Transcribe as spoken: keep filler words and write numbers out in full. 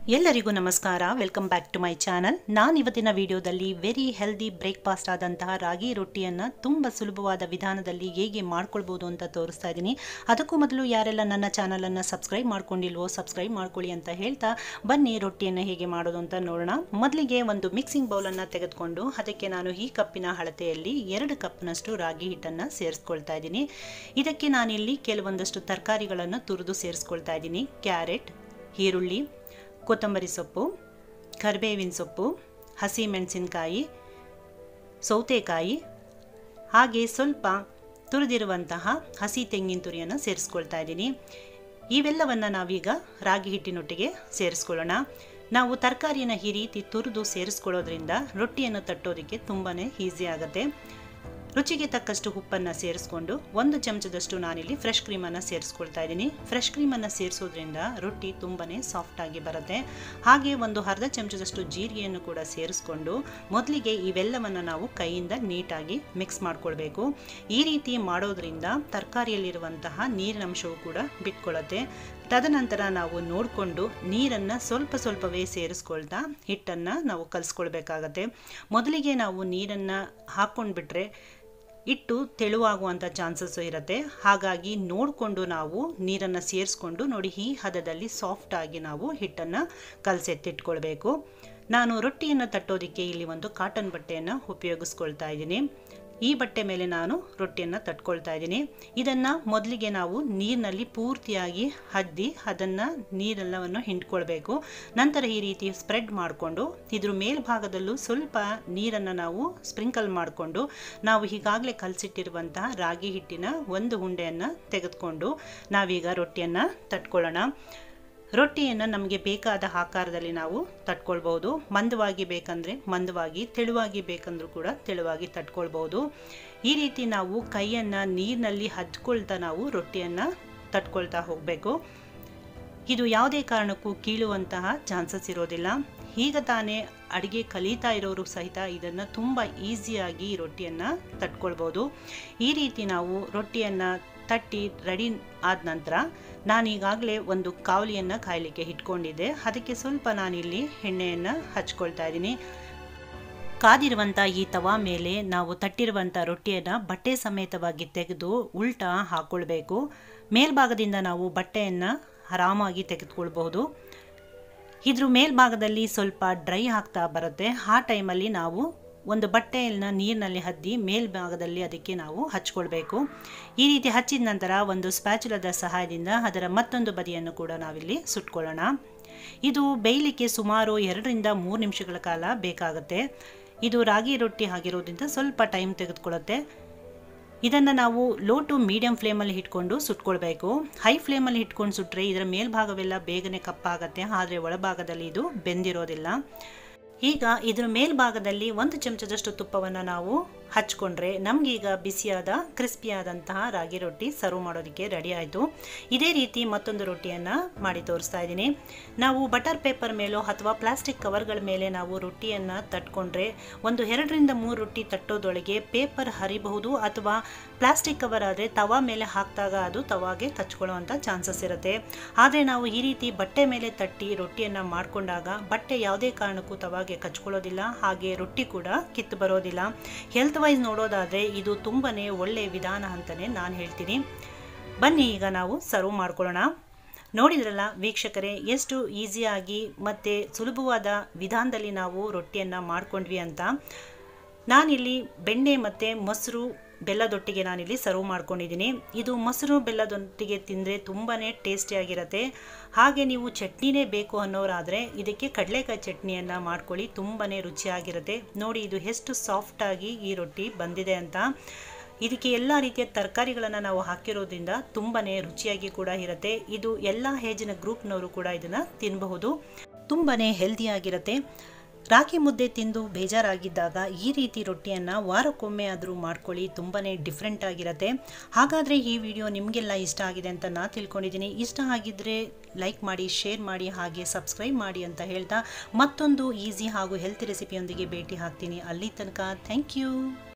ಎಲ್ಲರಿಗೂ ನಮಸ್ಕಾರ. Welcome back to my channel. ನಾನು ಇವತ್ತಿನ ವಿಡಿಯೋದಲ್ಲಿ ವೆರಿ ಹೆಲ್ದಿ ಬ್ರೇಕ್ಫಾಸ್ಟ್ ಆದಂತಹ ರಾಗಿ ರೊಟ್ಟಿಯನ್ನು ತುಂಬ ಸುಲಭವಾದ ವಿಧಾನದಲ್ಲಿ ಹೇಗೆ ಮಾಡ್ಕೊಳ್ಬೋದು ಅಂತ ತೋರಿಸ್ತಾ ಇದ್ದೀನಿ. ಅದಕ್ಕೂ ಮೊದಲು ಯಾರೆಲ್ಲ ನನ್ನ ಚಾನಲನ್ನು ಸಬ್ಸ್ಕ್ರೈಬ್ ಮಾಡ್ಕೊಂಡಿಲ್ವೋ ಸಬ್ಸ್ಕ್ರೈಬ್ ಮಾಡ್ಕೊಳ್ಳಿ ಅಂತ ಹೇಳ್ತಾ ಬನ್ನಿ ರೊಟ್ಟಿಯನ್ನು ಹೇಗೆ ಮಾಡೋದು ಅಂತ ನೋಡೋಣ. ಮೊದಲಿಗೆ ಒಂದು ಮಿಕ್ಸಿಂಗ್ ಬೌಲನ್ನು ತೆಗೆದುಕೊಂಡು ಅದಕ್ಕೆ ನಾನು ಈ ಕಪ್ಪಿನ ಅಳತೆಯಲ್ಲಿ ಎರಡು ಕಪ್ನಷ್ಟು ರಾಗಿ ಹಿಟ್ಟನ್ನು ಸೇರಿಸ್ಕೊಳ್ತಾ ಇದ್ದೀನಿ. ಇದಕ್ಕೆ ನಾನಿಲ್ಲಿ ಕೆಲವೊಂದಷ್ಟು ತರಕಾರಿಗಳನ್ನು ತುರಿದು ಸೇರಿಸ್ಕೊಳ್ತಾ ಇದ್ದೀನಿ. ಕ್ಯಾರೆಟ್, ಈರುಳ್ಳಿ, ಕೊತ್ತಂಬರಿ ಸೊಪ್ಪು, ಕರಿಬೇವಿನ ಸೊಪ್ಪು, ಹಸಿಮೆಣಸಿನಕಾಯಿ, ಸೌತೆಕಾಯಿ, ಹಾಗೆ ಸ್ವಲ್ಪ ತುರಿದಿರುವಂತಹ ಹಸಿ ತೆಂಗಿನ ತುರಿಯನ್ನು ಸೇರಿಸ್ಕೊಳ್ತಾ ಇದ್ದೀನಿ. ಇವೆಲ್ಲವನ್ನು ನಾವೀಗ ರಾಗಿ ಹಿಟ್ಟಿನೊಟ್ಟಿಗೆ ಸೇರಿಸ್ಕೊಳ್ಳೋಣ. ನಾವು ತರಕಾರಿಯನ್ನು ಈ ರೀತಿ ತುರಿದು ಸೇರಿಸ್ಕೊಳ್ಳೋದ್ರಿಂದ ರೊಟ್ಟಿಯನ್ನು ತಟ್ಟೋದಕ್ಕೆ ತುಂಬಾ ಈಸಿ ಆಗುತ್ತೆ. ರುಚಿಗೆ ತಕ್ಕಷ್ಟು ಉಪ್ಪನ್ನು ಸೇರಿಸ್ಕೊಂಡು ಒಂದು ಚಮಚದಷ್ಟು ನಾನಿಲ್ಲಿ ಫ್ರೆಶ್ ಕ್ರೀಮನ್ನು ಸೇರಿಸ್ಕೊಳ್ತಾ ಇದ್ದೀನಿ. ಫ್ರೆಶ್ ಕ್ರೀಮನ್ನು ಸೇರಿಸೋದ್ರಿಂದ ರೊಟ್ಟಿ ತುಂಬಾ ಸಾಫ್ಟಾಗಿ ಬರುತ್ತೆ. ಹಾಗೆ ಒಂದು ಅರ್ಧ ಚಮಚದಷ್ಟು ಜೀರಿಗೆಯನ್ನು ಕೂಡ ಸೇರಿಸ್ಕೊಂಡು ಮೊದಲಿಗೆ ಇವೆಲ್ಲವನ್ನು ನಾವು ಕೈಯಿಂದ ನೀಟಾಗಿ ಮಿಕ್ಸ್ ಮಾಡ್ಕೊಳ್ಬೇಕು. ಈ ರೀತಿ ಮಾಡೋದ್ರಿಂದ ತರಕಾರಿಯಲ್ಲಿರುವಂತಹ ನೀರಿನಂಶವು ಕೂಡ ಬಿಟ್ಕೊಳ್ಳುತ್ತೆ. ತದನಂತರ ನಾವು ನೋಡಿಕೊಂಡು ನೀರನ್ನು ಸ್ವಲ್ಪ ಸ್ವಲ್ಪವೇ ಸೇರಿಸ್ಕೊಳ್ತಾ ಹಿಟ್ಟನ್ನು ನಾವು ಕಲಿಸ್ಕೊಳ್ಬೇಕಾಗತ್ತೆ. ಮೊದಲಿಗೆ ನಾವು ನೀರನ್ನು ಹಾಕ್ಕೊಂಡ್ಬಿಟ್ರೆ ಹಿಟ್ಟು ತೆಳುವಾಗುವಂಥ ಚಾನ್ಸಸ್ಸು ಇರುತ್ತೆ. ಹಾಗಾಗಿ ನೋಡಿಕೊಂಡು ನಾವು ನೀರನ್ನು ಸೇರಿಸ್ಕೊಂಡು ನೋಡಿ ಈ ಹದದಲ್ಲಿ ಸಾಫ್ಟಾಗಿ ನಾವು ಹಿಟ್ಟನ್ನು ಕಲಸೆತ್ತಿಟ್ಕೊಳ್ಬೇಕು. ನಾನು ರೊಟ್ಟಿಯನ್ನು ತಟ್ಟೋದಕ್ಕೆ ಇಲ್ಲಿ ಒಂದು ಕಾಟನ್ ಬಟ್ಟೆಯನ್ನು ಉಪಯೋಗಿಸ್ಕೊಳ್ತಾ ಇದ್ದೀನಿ. ಈ ಬಟ್ಟೆ ಮೇಲೆ ನಾನು ರೊಟ್ಟಿಯನ್ನು ತಟ್ಕೊಳ್ತಾ ಇದ್ದೀನಿ. ಇದನ್ನು ಮೊದಲಿಗೆ ನಾವು ನೀರಿನಲ್ಲಿ ಪೂರ್ತಿಯಾಗಿ ಅದ್ದಿ ಅದನ್ನು ನೀರೆಲ್ಲವನ್ನು ಹಿಂಡ್ಕೊಳ್ಬೇಕು. ನಂತರ ಈ ರೀತಿ ಸ್ಪ್ರೆಡ್ ಮಾಡಿಕೊಂಡು ಇದ್ರ ಮೇಲ್ಭಾಗದಲ್ಲೂ ಸ್ವಲ್ಪ ನೀರನ್ನು ನಾವು ಸ್ಪ್ರಿಂಕಲ್ ಮಾಡಿಕೊಂಡು ನಾವು ಈಗಾಗಲೇ ಕಲಸಿಟ್ಟಿರುವಂತಹ ರಾಗಿ ಹಿಟ್ಟಿನ ಒಂದು ಉಂಡೆಯನ್ನು ತೆಗೆದುಕೊಂಡು ನಾವೀಗ ರೊಟ್ಟಿಯನ್ನು ತಟ್ಕೊಳ್ಳೋಣ. ರೊಟ್ಟಿಯನ್ನು ನಮಗೆ ಬೇಕಾದ ಆಕಾರದಲ್ಲಿ ನಾವು ತಟ್ಕೊಳ್ಬೋದು. ಮಂದವಾಗಿ ಬೇಕಂದರೆ ಮಂದವಾಗಿ, ತೆಳುವಾಗಿ ಬೇಕಂದ್ರೂ ಕೂಡ ತೆಳುವಾಗಿ ತಟ್ಕೊಳ್ಬೋದು. ಈ ರೀತಿ ನಾವು ಕೈಯನ್ನು ನೀರಿನಲ್ಲಿ ಹಚ್ಕೊಳ್ತಾ ನಾವು ರೊಟ್ಟಿಯನ್ನು ತಟ್ಕೊಳ್ತಾ ಹೋಗಬೇಕು. ಇದು ಯಾವುದೇ ಕಾರಣಕ್ಕೂ ಕೀಳುವಂತಹ ಚಾನ್ಸಸ್ ಇರೋದಿಲ್ಲ. ಈಗ ತಾನೇ ಅಡುಗೆ ಕಲಿತಾ ಇರೋರು ಸಹಿತ ಇದನ್ನು ತುಂಬ ಈಸಿಯಾಗಿ ರೊಟ್ಟಿಯನ್ನು ತಟ್ಕೊಳ್ಬೋದು. ಈ ರೀತಿ ನಾವು ರೊಟ್ಟಿಯನ್ನು ತಟ್ಟಿ ರೆಡಿ ಆದ ನಂತರ ನಾನೀಗಾಗಲೇ ಒಂದು ಕಾವಲಿಯನ್ನು ಕಾಯಲಿಕ್ಕೆ ಇಟ್ಕೊಂಡಿದ್ದೆ. ಅದಕ್ಕೆ ಸ್ವಲ್ಪ ನಾನಿಲ್ಲಿ ಎಣ್ಣೆಯನ್ನು ಹಚ್ಕೊಳ್ತಾ ಇದ್ದೀನಿ. ಕಾದಿರುವಂಥ ಈ ತವಾ ಮೇಲೆ ನಾವು ತಟ್ಟಿರುವಂಥ ರೊಟ್ಟಿಯನ್ನು ಬಟ್ಟೆ ಸಮೇತವಾಗಿ ತೆಗೆದು ಉಲ್ಟಾ ಹಾಕ್ಕೊಳ್ಬೇಕು. ಮೇಲ್ಭಾಗದಿಂದ ನಾವು ಬಟ್ಟೆಯನ್ನು ಆರಾಮಾಗಿ ತೆಗೆದುಕೊಳ್ಬಹುದು. ಇದ್ರ ಮೇಲ್ಭಾಗದಲ್ಲಿ ಸ್ವಲ್ಪ ಡ್ರೈ ಆಗ್ತಾ ಬರುತ್ತೆ. ಆ ಟೈಮಲ್ಲಿ ನಾವು ಒಂದು ಬಟ್ಟೆಯನ್ನು ನೀರಿನಲ್ಲಿ ಹದ್ದಿ ಮೇಲ್ಭಾಗದಲ್ಲಿ ಅದಕ್ಕೆ ನಾವು ಹಚ್ಕೊಳ್ಬೇಕು. ಈ ರೀತಿ ಹಚ್ಚಿದ ನಂತರ ಒಂದು ಸ್ಪ್ಯಾಚುಲದ ಸಹಾಯದಿಂದ ಅದರ ಮತ್ತೊಂದು ಬದಿಯನ್ನು ಕೂಡ ನಾವಿಲ್ಲಿ ಸುಟ್ಕೊಳ್ಳೋಣ. ಇದು ಬೇಯಲಿಕ್ಕೆ ಸುಮಾರು ಎರಡರಿಂದ ಮೂರು ನಿಮಿಷಗಳ ಕಾಲ ಬೇಕಾಗುತ್ತೆ. ಇದು ರಾಗಿ ರೊಟ್ಟಿ ಆಗಿರೋದ್ರಿಂದ ಸ್ವಲ್ಪ ಟೈಮ್ ತೆಗೆದುಕೊಳ್ಳುತ್ತೆ. ಇದನ್ನು ನಾವು ಲೋ ಟು ಮೀಡಿಯಂ ಫ್ಲೇಮಲ್ಲಿ ಇಟ್ಕೊಂಡು ಸುಟ್ಕೊಳ್ಬೇಕು. ಹೈ ಫ್ಲೇಮಲ್ಲಿ ಇಟ್ಕೊಂಡು ಸುಟ್ಟರೆ ಇದರ ಮೇಲ್ಭಾಗವೆಲ್ಲ ಬೇಗನೆ ಕಪ್ಪಾಗುತ್ತೆ, ಆದರೆ ಒಳಭಾಗದಲ್ಲಿ ಇದು ಬೆಂದಿರೋದಿಲ್ಲ. ಈಗ ಇದರ ಮೇಲ್ಭಾಗದಲ್ಲಿ ಒಂದು ಚಮಚದಷ್ಟು ತುಪ್ಪವನ್ನು ನಾವು ಹಚ್ಕೊಂಡ್ರೆ ನಮಗೀಗ ಬಿಸಿಯಾದ ಕ್ರಿಸ್ಪಿಯಾದಂತಹ ರಾಗಿ ರೊಟ್ಟಿ ಸರ್ವ್ ಮಾಡೋದಕ್ಕೆ ರೆಡಿ ಆಯಿತು. ಇದೇ ರೀತಿ ಮತ್ತೊಂದು ರೊಟ್ಟಿಯನ್ನು ಮಾಡಿ ತೋರಿಸ್ತಾ ಇದ್ದೀನಿ. ನಾವು ಬಟರ್ ಪೇಪರ್ ಮೇಲೋ ಅಥವಾ ಪ್ಲಾಸ್ಟಿಕ್ ಕವರ್ಗಳ ಮೇಲೆ ನಾವು ರೊಟ್ಟಿಯನ್ನು ತಟ್ಕೊಂಡ್ರೆ ಒಂದು ಎರಡರಿಂದ ಮೂರು ರೊಟ್ಟಿ ತಟ್ಟೋದೊಳಗೆ ಪೇಪರ್ ಹರಿಬಹುದು, ಅಥವಾ ಪ್ಲಾಸ್ಟಿಕ್ ಕವರ್ ಆದರೆ ತವಾ ಮೇಲೆ ಹಾಕಿದಾಗ ಅದು ತವಾಗೆ ಕಚ್ಕೊಳ್ಳುವಂಥ ಚಾನ್ಸಸ್ ಇರುತ್ತೆ. ಆದರೆ ನಾವು ಈ ರೀತಿ ಬಟ್ಟೆ ಮೇಲೆ ತಟ್ಟಿ ರೊಟ್ಟಿಯನ್ನು ಮಾಡಿಕೊಂಡಾಗ ಬಟ್ಟೆ ಯಾವುದೇ ಕಾರಣಕ್ಕೂ ತವಾಗೆ ಕಚ್ಕೊಳ್ಳೋದಿಲ್ಲ, ಹಾಗೆ ರೊಟ್ಟಿ ಕೂಡ ಕಿತ್ತು ಬರೋದಿಲ್ಲ. ಹೆಲ್ತ್ ವೈಸ್ ನೋಡೋದಾದರೆ ಇದು ತುಂಬಾ ಒಳ್ಳೆಯ ವಿಧಾನ ಅಂತಲೇ ನಾನು ಹೇಳ್ತೀನಿ. ಬನ್ನಿ ಈಗ ನಾವು ಸರ್ವ್ ಮಾಡ್ಕೊಳ್ಳೋಣ. ನೋಡಿದ್ರಲ್ಲ ವೀಕ್ಷಕರೇ, ಎಷ್ಟು ಈಸಿಯಾಗಿ ಮತ್ತು ಸುಲಭವಾದ ವಿಧಾನದಲ್ಲಿ ನಾವು ರೊಟ್ಟಿಯನ್ನು ಮಾಡ್ಕೊಂಡ್ವಿ ಅಂತ. ನಾನಿಲ್ಲಿ ಬೆಣ್ಣೆ ಮತ್ತು ಮೊಸರು ಬೆಲ್ಲದೊಟ್ಟಿಗೆ ನಾನಿಲ್ಲಿ ಸರ್ವ್ ಮಾಡ್ಕೊಂಡಿದ್ದೀನಿ. ಇದು ಮೊಸರು ಬೆಲ್ಲದೊಟ್ಟಿಗೆ ತಿಂದರೆ ತುಂಬಾ ಟೇಸ್ಟಿಯಾಗಿರುತ್ತೆ. ಹಾಗೆ ನೀವು ಚಟ್ನಿನೇ ಬೇಕು ಅನ್ನೋರಾದರೆ ಇದಕ್ಕೆ ಕಡಲೆಕಾಯಿ ಚಟ್ನಿಯನ್ನು ಮಾಡ್ಕೊಳ್ಳಿ, ತುಂಬಾ ರುಚಿಯಾಗಿರುತ್ತೆ. ನೋಡಿ ಇದು ಎಷ್ಟು ಸಾಫ್ಟಾಗಿ ಈ ರೊಟ್ಟಿ ಬಂದಿದೆ ಅಂತ. ಇದಕ್ಕೆ ಎಲ್ಲ ರೀತಿಯ ತರಕಾರಿಗಳನ್ನು ನಾವು ಹಾಕಿರೋದ್ರಿಂದ ತುಂಬಾ ರುಚಿಯಾಗಿ ಕೂಡ ಇರುತ್ತೆ. ಇದು ಎಲ್ಲ ಏಜಿನ ಗ್ರೂಪ್ನವರು ಕೂಡ ಇದನ್ನು ತಿನ್ನಬಹುದು. ತುಂಬಾ ಹೆಲ್ದಿಯಾಗಿರುತ್ತೆ. ರಾಗಿ ಮುದ್ದೆ ತಿಂದು ಬೇಜಾರಾಗಿದ್ದಾಗ ಈ ರೀತಿ ರೊಟ್ಟಿಯನ್ನು ವಾರಕ್ಕೊಮ್ಮೆ ಆದರೂ ಮಾಡ್ಕೊಳ್ಳಿ, ತುಂಬಾ ಡಿಫ್ರೆಂಟ್ ಆಗಿರುತ್ತೆ. ಹಾಗಾದರೆ ಈ ವಿಡಿಯೋ ನಿಮಗೆಲ್ಲ ಇಷ್ಟ ಆಗಿದೆ ಅಂತ ನಾನು ತಿಳ್ಕೊಂಡಿದ್ದೀನಿ. ಇಷ್ಟ ಆಗಿದ್ದರೆ ಲೈಕ್ ಮಾಡಿ, ಶೇರ್ ಮಾಡಿ, ಹಾಗೆ ಸಬ್ಸ್ಕ್ರೈಬ್ ಮಾಡಿ ಅಂತ ಹೇಳ್ತಾ ಮತ್ತೊಂದು ಈಸಿ ಹಾಗೂ ಹೆಲ್ತಿ ರೆಸಿಪಿಯೊಂದಿಗೆ ಭೇಟಿ ಆಗ್ತೀನಿ. ಅಲ್ಲಿ ತನಕ ಥ್ಯಾಂಕ್ ಯು.